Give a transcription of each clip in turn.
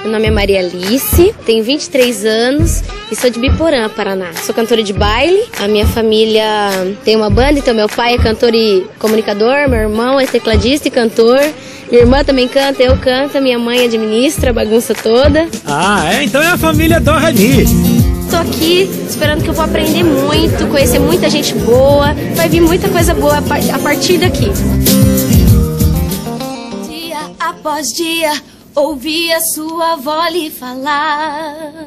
Meu nome é Maria Alice, tenho 23 anos e sou de Biporã, Paraná. Sou cantora de baile, a minha família tem uma banda, então meu pai é cantor e comunicador, meu irmão é tecladista e cantor, minha irmã também canta, eu canto, minha mãe administra a bagunça toda. Ah, então é a família do Rani. Tô aqui esperando que eu vou aprender muito, conhecer muita gente boa, vai vir muita coisa boa a partir daqui. Dia após dia, ouvi a sua avó lhe falar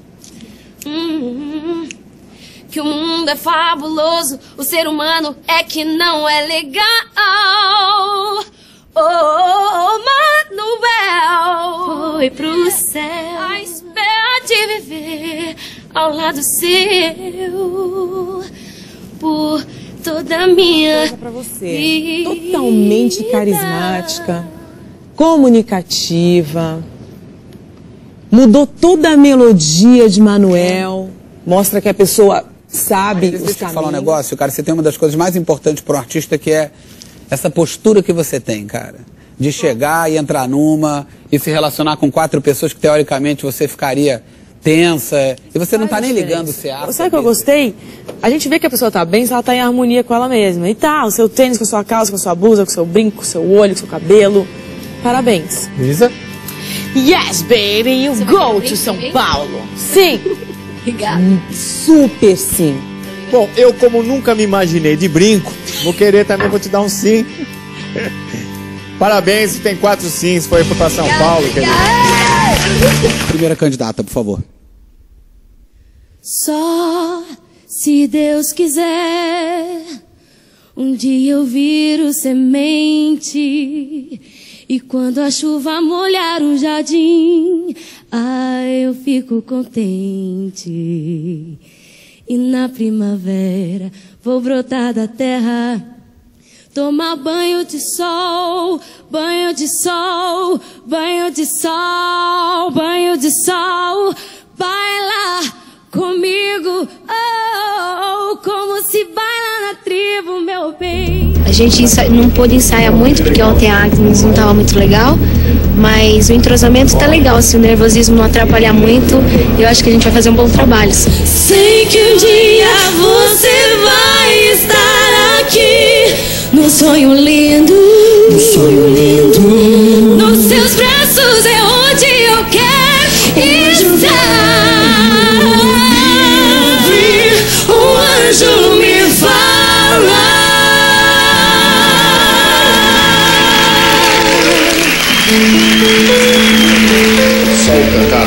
que o mundo é fabuloso, o ser humano é que não é legal. Oh, Manuel foi pro céu à espera de viver ao lado seu por toda a minha pra você. Totalmente carismática, comunicativa, mudou toda a melodia de Manuel, mostra que a pessoa sabe os caminhos. Deixa eu te falar um negócio, cara, você tem uma das coisas mais importantes para um artista, que é essa postura que você tem, cara, de chegar e entrar numa e se relacionar com 4 pessoas que teoricamente você ficaria tensa, e você não tá nem ligando se é. Sabe o que eu gostei? A gente vê que a pessoa tá bem se ela tá em harmonia com ela mesma. E tá, o seu tênis com a sua calça, com a sua blusa, com o seu brinco, com o seu olho, com o seu cabelo. Parabéns. Lisa? Yes, baby, you go to São Paulo. Sim. Obrigada. Super sim. Bom, eu como nunca me imaginei de brinco, vou querer também, vou te dar um sim. Parabéns, tem 4 sims, foi pra São Paulo. Primeira candidata, por favor. Só se Deus quiser, um dia eu viro semente, e quando a chuva molhar o jardim, eu fico contente. E na primavera vou brotar da terra, tomar banho de sol, banho de sol, banho de sol, banho de sol. Baila comigo, oh, como se baila na tribo, meu bem. A gente não pôde ensaiar muito porque ontem a Agnes não estava muito legal, mas o entrosamento tá legal, se o nervosismo não atrapalhar muito, eu acho que a gente vai fazer um bom trabalho. Sei que um dia você vai estar aqui, no sonho lindo, no sonho lindo, nos seus braços é onde eu quero estar. Ouvir um anjo me falar. Só o cantar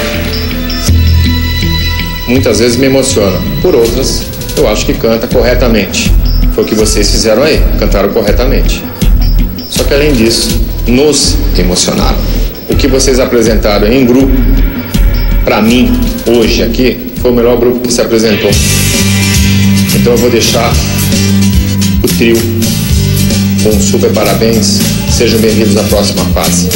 muitas vezes me emociona, por outras eu acho que canta corretamente. Foi o que vocês fizeram aí, cantaram corretamente. Só que além disso, nos emocionaram. O que vocês apresentaram em grupo, pra mim, hoje aqui, foi o melhor grupo que se apresentou. Então eu vou deixar o trio com um super parabéns. Sejam bem-vindos à próxima fase.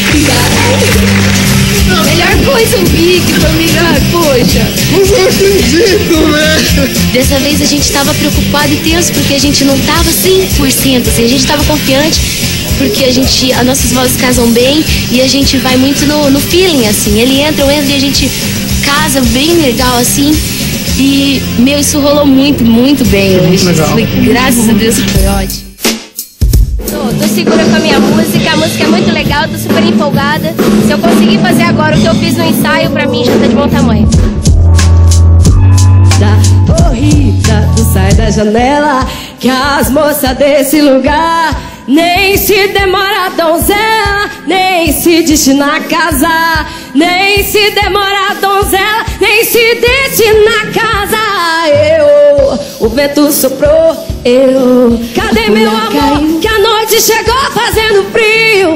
A melhor coisa ouvir que foi melhor, poxa. Não acredito, velho. Dessa vez a gente tava preocupado e tenso porque a gente não tava 100%, assim, a gente tava confiante porque as nossas vozes casam bem e a gente vai muito no feeling, assim. Ele entra, eu entro e a gente casa bem legal, assim. E, isso rolou muito, muito bem hoje. Graças a Deus foi ótimo. Tô segura com a minha música, a música é muito legal, tô super empolgada. Se eu conseguir fazer agora o que eu fiz no ensaio, pra mim já tá de bom tamanho. Da corrida, tu sai da janela, que as moças desse lugar nem se demora a donzela, nem se destina a casar, nem se demora a donzela, nem se destina a casar. O vento soprou, cadê meu amor? Que a noite chegou fazendo frio.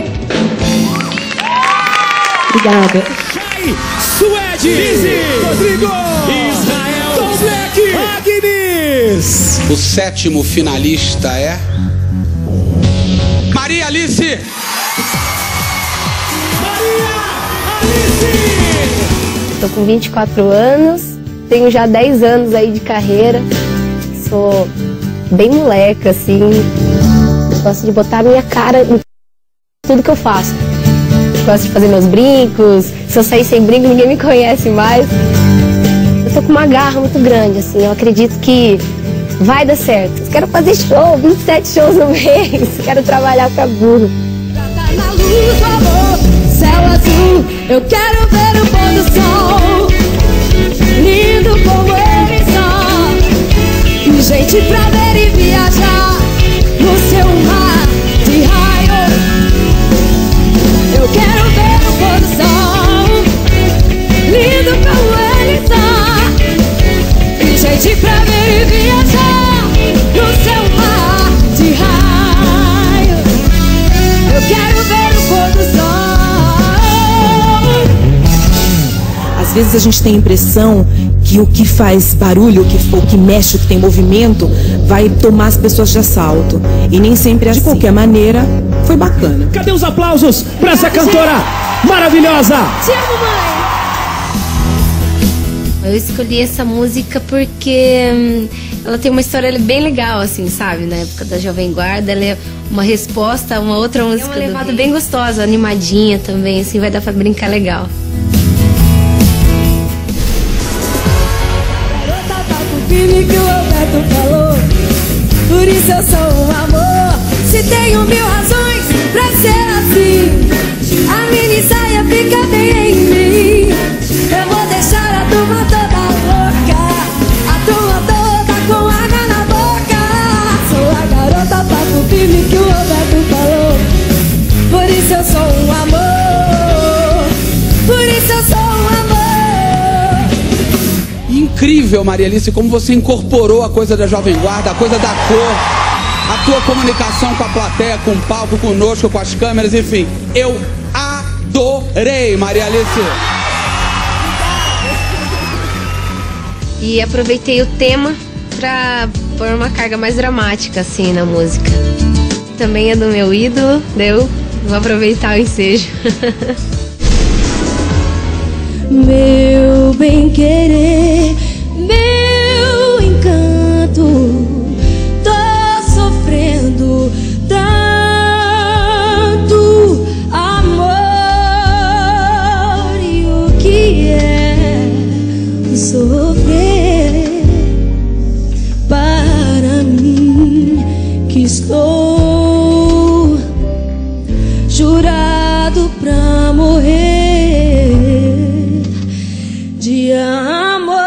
Obrigada. Suede, Lizzy, Rodrigo, Israel, Tom Black, Agnes. O 7º finalista é Maria Alice. Maria Alice. Tô com 24 anos, tenho já 10 anos aí de carreira. Sou bem moleca, assim. Gosto de botar a minha cara em tudo que eu faço. Gosto de fazer meus brincos, se eu sair sem brinco, ninguém me conhece mais. Eu tô com uma garra muito grande, assim, eu acredito que vai dar certo. Eu quero fazer show, 27 shows no mês, quero trabalhar pra burro. Na luz do amor, céu azul, eu quero ver o pôr do sol, lindo como ele só, e gente pra ver e viajar no seu mar de raio. Eu quero ver o pôr do sol, lindo como ele só, e gente pra ver e viajar no seu mar de raio. Eu quero ver o pôr do sol. Às vezes a gente tem a impressão que o que faz barulho, o que mexe, o que tem movimento, vai tomar as pessoas de assalto. E nem sempre é assim. De qualquer maneira, foi bacana. Cadê os aplausos pra essa cantora maravilhosa? Te amo, mãe! Eu escolhi essa música porque ela tem uma história bem legal, assim, sabe? Na época da Jovem Guarda, ela é uma resposta a uma outra música. É uma levada bem gostosa, animadinha também, assim, vai dar pra brincar legal. Firme que o Alberto falou, por isso eu sou um amor. Se tenho 1000 razões pra ser assim, a mini saia fica bem em mim. Eu vou deixar a turma toda louca, a turma toda com água na boca. Sou a garota papo firme que o Alberto falou, por isso eu sou um amor, por isso eu sou um amor. Incrível, Maria Alice, como você incorporou a coisa da Jovem Guarda, a coisa da cor, a tua comunicação com a plateia, com o palco, conosco, com as câmeras, enfim. Eu adorei, Maria Alice. E aproveitei o tema pra pôr uma carga mais dramática, assim, na música. Também é do meu ídolo, vou aproveitar o ensejo. Meu bem-querer, meu encanto, tô sofrendo tanto amor. E o que é sofrer para mim, que estou jurado pra morrer de amor.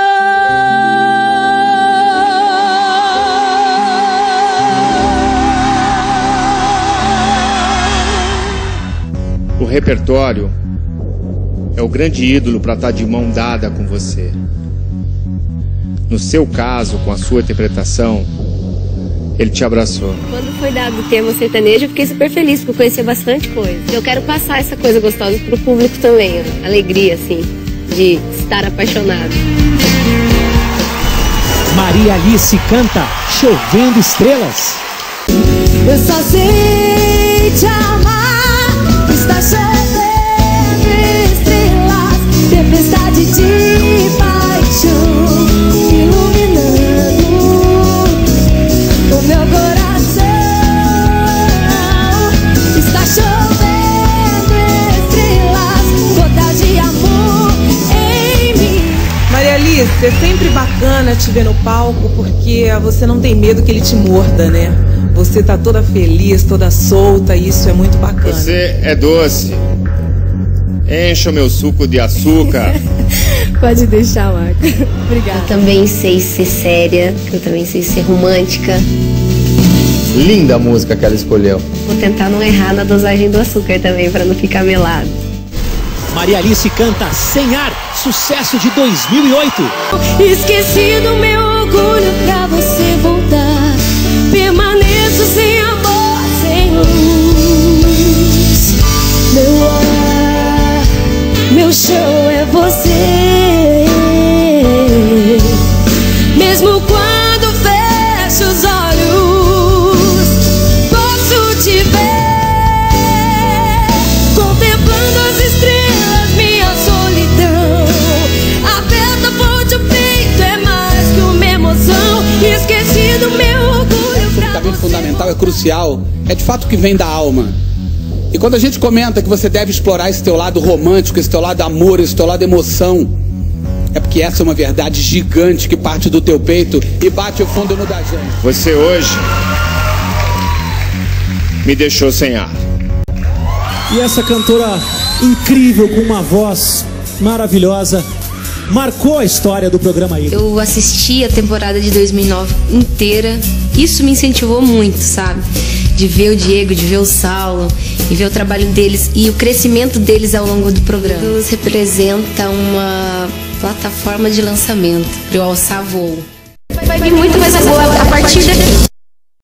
O repertório é o grande ídolo para estar de mão dada com você. No seu caso, com a sua interpretação, ele te abraçou. Quando foi dado o tema sertanejo, eu fiquei super feliz, porque eu conhecia bastante coisa. Eu quero passar essa coisa gostosa pro público também, ó. Alegria, assim, de estar apaixonado. Maria Alice canta Chovendo Estrelas. Eu só sei te amar, está chovendo estrelas, tempestade de paixão, iluminando o meu coração. Está chovendo estrelas, gotas de amor em mim. Maria Alice, é sempre bacana te ver no palco, porque você não tem medo que ele te morda, né? Você tá toda feliz, toda solta, e isso é muito bacana. Você é doce. Encha o meu suco de açúcar. Pode deixar, Marco. Obrigada. Eu também sei ser séria, eu também sei ser romântica. Linda a música que ela escolheu. Vou tentar não errar na dosagem do açúcar também, pra não ficar melado. Maria Alice canta Sem Ar, sucesso de 2008. Esqueci do meu orgulho pra você voltar. Permaneço sem amor, sem luz. Meu ar, meu show é você. Mesmo quando fecho os olhos, posso te ver contemplando as estrelas, minha solidão. Aperta forte o peito, é mais que uma emoção. Esqueci do meu orgulho. Absolutamente fundamental, é crucial, é de fato que vem da alma. E quando a gente comenta que você deve explorar esse teu lado romântico, esse teu lado amor, esse teu lado emoção, é porque essa é uma verdade gigante que parte do teu peito e bate o fundo no da gente. Você hoje me deixou sem ar. E essa cantora incrível, com uma voz maravilhosa, marcou a história do programa aí. Eu assisti a temporada de 2009 inteira. Isso me incentivou muito, sabe? De ver o Diego, de ver o Saulo, e ver o trabalho deles e o crescimento deles ao longo do programa. Eles representam uma plataforma de lançamento para eu alçar voo. Vai vir muito mais boa a partir daqui.